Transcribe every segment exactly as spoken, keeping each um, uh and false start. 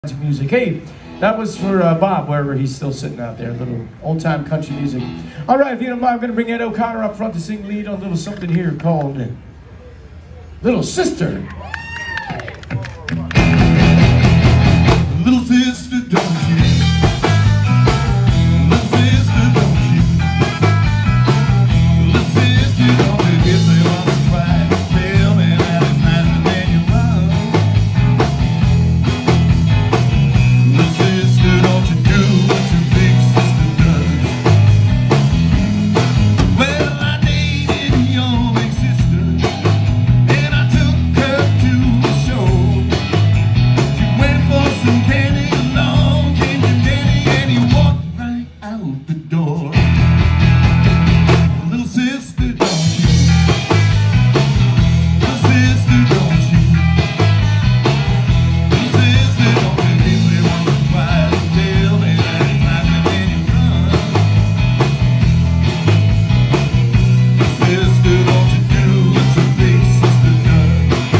Music. Hey, that was for uh, Bob, wherever he's still sitting out there. Little old-time country music. All right, if you don't mind, I'm going to bring Ed O'Connor up front to sing lead on a little something here called Little Sister. Little sister, don't you? Little sister, don't you? Little sister, don't you? If they want to cry, tell me that it's nicer than you run. Little sister, don't you do what your big sister does? Well, I dated your big sister, and I took her to the show. She went for some candy along, came to Danny, and he walked right out the door. Little sister, don't you? Little sister, don't you? Little sister, don't you? If they want to cry, tell me that it's nicer than you run. Sister, don't you do what your big sister does?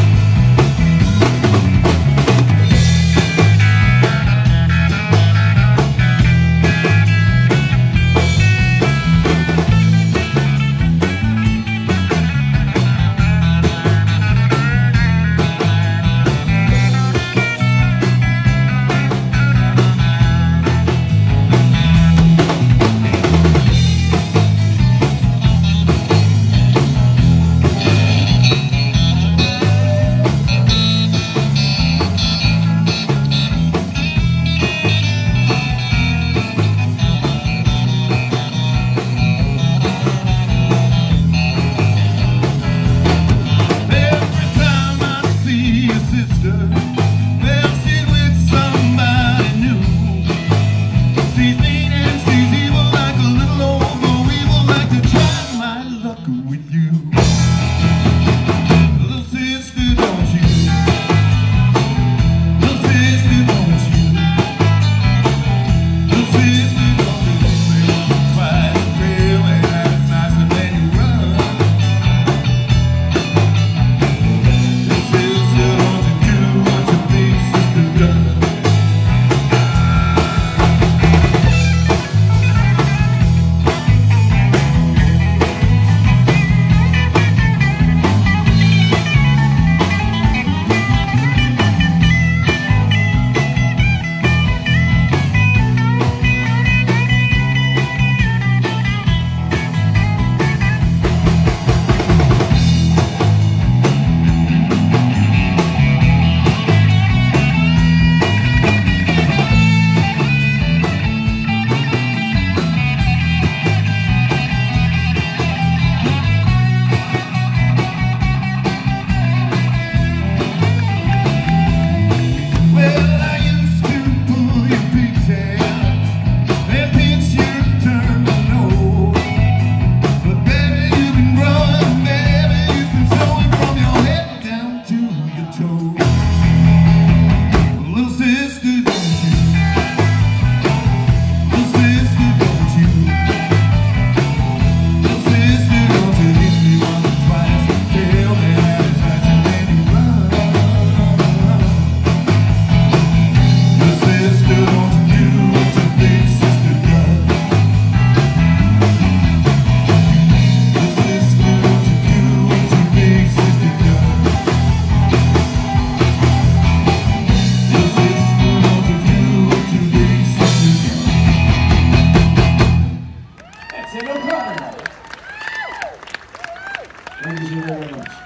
Every time I see your sister, well, she's with somebody new. She's mean and she's evil like a little old go evil, like to try my luck with you. Little sister, don't you? Little sister, don't you? Little sister, don't you? If they want to cry, tell me that it's nicer than you run. Sister, don't you do what your big sister does? Well, I used to pull your pigtail and pinch your turban nose, but baby, you've been growing, baby, you've been showing from your head down to your toes. Little sister, don't you? Little sister, don't you? Little sister, don't you? If you want to twice, tell me that it's nicer than you run. Little sister, don't you do what your big sister does? Little sister, don't you do what your big sister does? Little sister, don't you do what your big sister does? That's Ed O'Connor. Thank you very much.